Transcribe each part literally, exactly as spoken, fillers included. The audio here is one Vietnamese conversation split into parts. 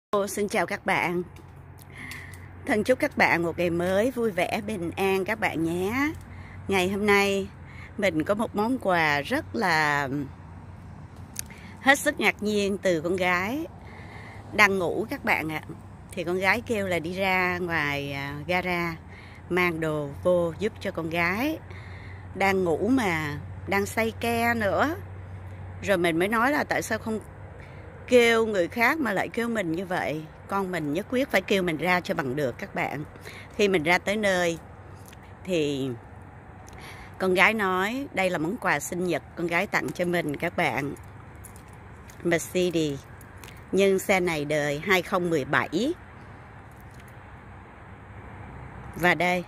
Ô, xin chào các bạn. Thân chúc các bạn một ngày mới vui vẻ, bình an các bạn nhé. Ngày hôm nay mình có một món quà rất là hết sức ngạc nhiên từ con gái đang ngủ các bạn ạ. Thì con gái kêu là đi ra ngoài gara mang đồ vô giúp cho con gái đang ngủ mà đang say ke nữa. Rồi mình mới nói là tại sao không kêu người khác mà lại kêu mình như vậy. Con mình nhất quyết phải kêu mình ra cho bằng được các bạn. Khi mình ra tới nơi thì con gái nói đây là món quà sinh nhật con gái tặng cho mình các bạn. Mercedes nhưng xe này đời hai không một bảy. Và đây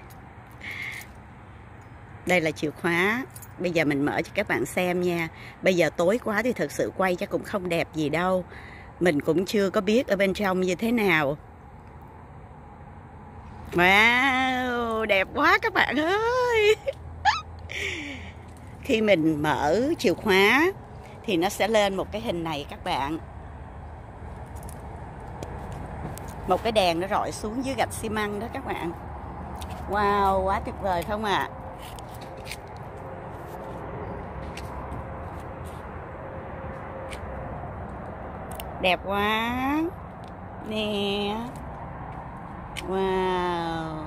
Đây là chìa khóa. Bây giờ mình mở cho các bạn xem nha. Bây giờ tối quá thì thực sự quay chắc cũng không đẹp gì đâu. Mình cũng chưa có biết ở bên trong như thế nào. Wow, đẹp quá các bạn ơi. Khi mình mở chìa khóa thì nó sẽ lên một cái hình này các bạn. Một cái đèn nó rọi xuống dưới gạch xi măng đó các bạn. Wow, quá tuyệt vời không ạ? À? Đẹp quá nè. Wow.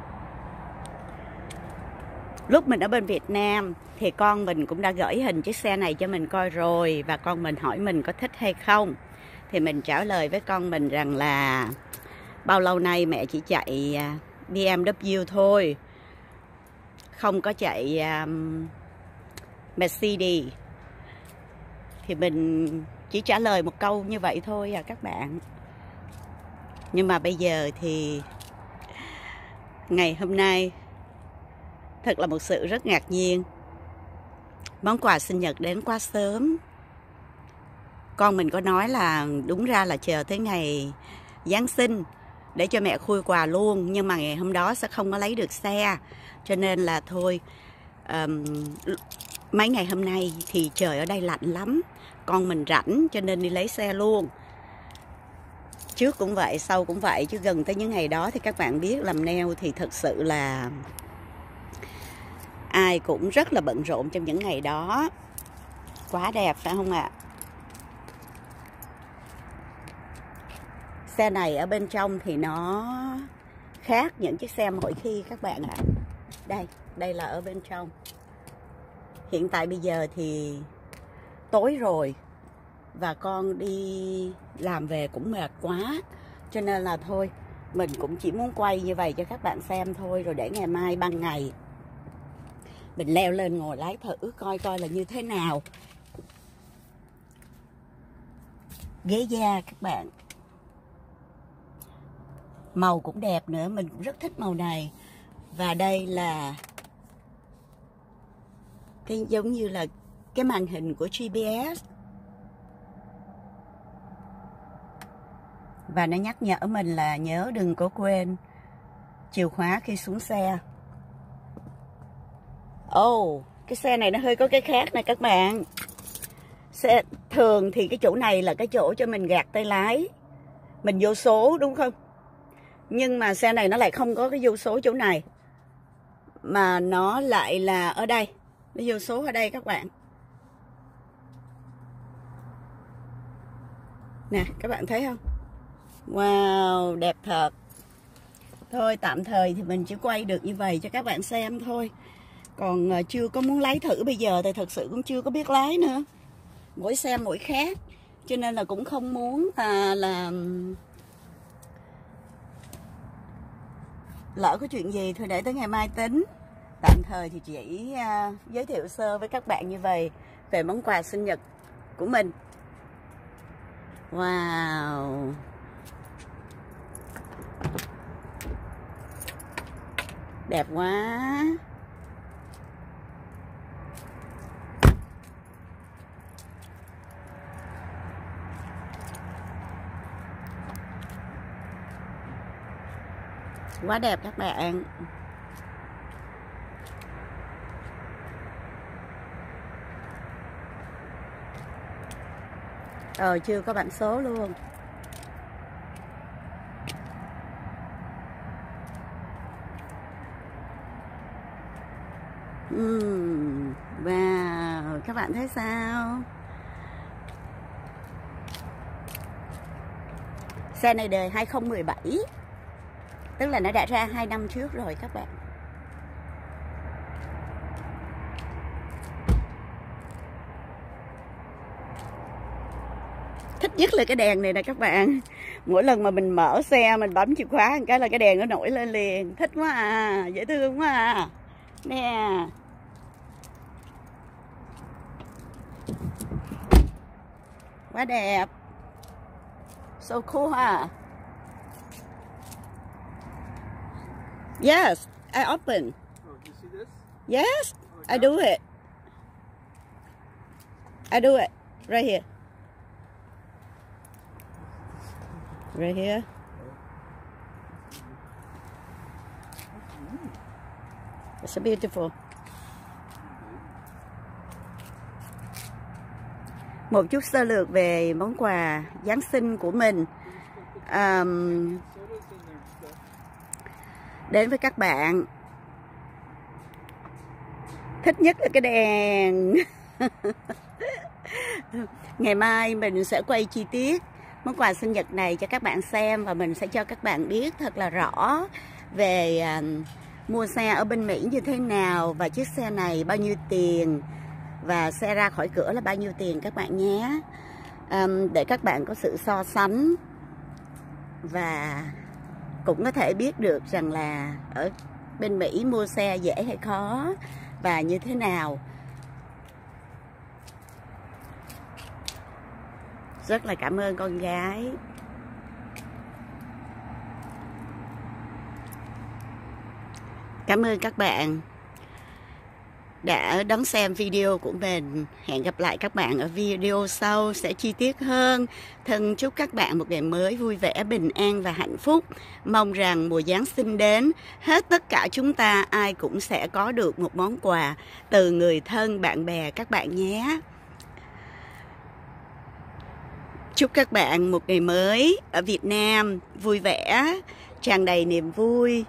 Lúc mình ở bên Việt Nam thì con mình cũng đã gửi hình chiếc xe này cho mình coi rồi. Và con mình hỏi mình có thích hay không. Thì mình trả lời với con mình rằng là bao lâu nay mẹ chỉ chạy bê em vê thôi, không có chạy um, Mercedes. Thì mình chỉ trả lời một câu như vậy thôi à các bạn. Nhưng mà bây giờ thì ngày hôm nay thật là một sự rất ngạc nhiên. Món quà sinh nhật đến quá sớm. Con mình có nói là đúng ra là chờ tới ngày Giáng sinh để cho mẹ khui quà luôn. Nhưng mà ngày hôm đó sẽ không có lấy được xe. Cho nên là thôi um, mấy ngày hôm nay thì trời ở đây lạnh lắm. Con mình rảnh cho nên đi lấy xe luôn. Trước cũng vậy, sau cũng vậy. Chứ gần tới những ngày đó thì các bạn biết làm nail thì thật sự là ai cũng rất là bận rộn trong những ngày đó. Quá đẹp phải không ạ? Xe này ở bên trong thì nó khác những chiếc xe mỗi khi các bạn ạ. Đây, đây là ở bên trong. Hiện tại bây giờ thì tối rồi. Và con đi làm về cũng mệt quá. Cho nên là thôi, mình cũng chỉ muốn quay như vậy cho các bạn xem thôi. Rồi để ngày mai ban ngày mình leo lên ngồi lái thử coi coi là như thế nào. Ghế da các bạn. Màu cũng đẹp nữa, mình cũng rất thích màu này. Và đây là cái giống như là cái màn hình của giê pê ét. Và nó nhắc nhở mình là nhớ đừng có quên chìa khóa khi xuống xe. Ồ, oh, cái xe này nó hơi có cái khác này các bạn. Xe thường thì cái chỗ này là cái chỗ cho mình gạt tay lái, mình vô số đúng không? Nhưng mà xe này nó lại không có cái vô số chỗ này, mà nó lại là ở đây. Nó vô số ở đây các bạn. Nè, các bạn thấy không? Wow, đẹp thật. Thôi tạm thời thì mình chỉ quay được như vậy cho các bạn xem thôi. Còn chưa có muốn lái thử bây giờ thì thật sự cũng chưa có biết lái nữa. Mỗi xe mỗi khác. Cho nên là cũng không muốn à, là lỡ có chuyện gì thôi để tới ngày mai tính. Tạm thời thì chỉ à, giới thiệu sơ với các bạn như vậy về món quà sinh nhật của mình. Wow. Đẹp quá. Quá đẹp các bạn. Ờ chưa có bảng số luôn. uhm, wow, các bạn thấy sao? Xe này đời hai không một bảy, tức là nó đã ra hai năm trước rồi các bạn. Thích nhất là cái đèn này nè các bạn. Mỗi lần mà mình mở xe, mình bấm chìa khóa một cái là cái đèn nó nổi lên liền. Thích quá à, dễ thương quá à. Nè. Quá đẹp. So cool ha. Yes, I open. Oh, you see this? Yes, Oh, I do it. I do it right here. Right here. It's beautiful. Một chút sơ lược về món quà Giáng sinh của mình. Um, đến với các bạn. Thích nhất là cái đèn. Ngày mai mình sẽ quay chi tiết món quà sinh nhật này cho các bạn xem, và mình sẽ cho các bạn biết thật là rõ về uh, mua xe ở bên Mỹ như thế nào, và chiếc xe này bao nhiêu tiền, và xe ra khỏi cửa là bao nhiêu tiền các bạn nhé. Um, để các bạn có sự so sánh và cũng có thể biết được rằng là ở bên Mỹ mua xe dễ hay khó và như thế nào. Rất là cảm ơn con gái. Cảm ơn các bạn đã đón xem video của mình. Hẹn gặp lại các bạn ở video sau sẽ chi tiết hơn. Thân chúc các bạn một ngày mới vui vẻ, bình an và hạnh phúc. Mong rằng mùa Giáng sinh đến, hết tất cả chúng ta ai cũng sẽ có được một món quà từ người thân, bạn bè các bạn nhé. Chúc các bạn một ngày mới ở Việt Nam vui vẻ, tràn đầy niềm vui.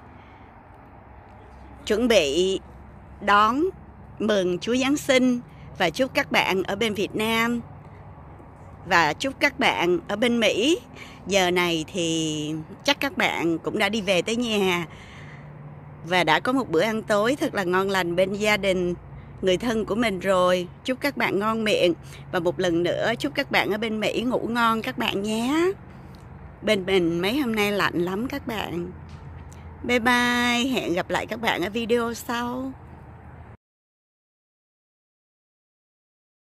Chuẩn bị đón mừng Chúa Giáng sinh, và chúc các bạn ở bên Việt Nam và chúc các bạn ở bên Mỹ. Giờ này thì chắc các bạn cũng đã đi về tới nhà và đã có một bữa ăn tối thật là ngon lành bên gia đình, người thân của mình rồi. Chúc các bạn ngon miệng, và một lần nữa chúc các bạn ở bên Mỹ ngủ ngon các bạn nhé. Bên mình mấy hôm nay lạnh lắm các bạn. Bye bye, hẹn gặp lại các bạn ở video sau.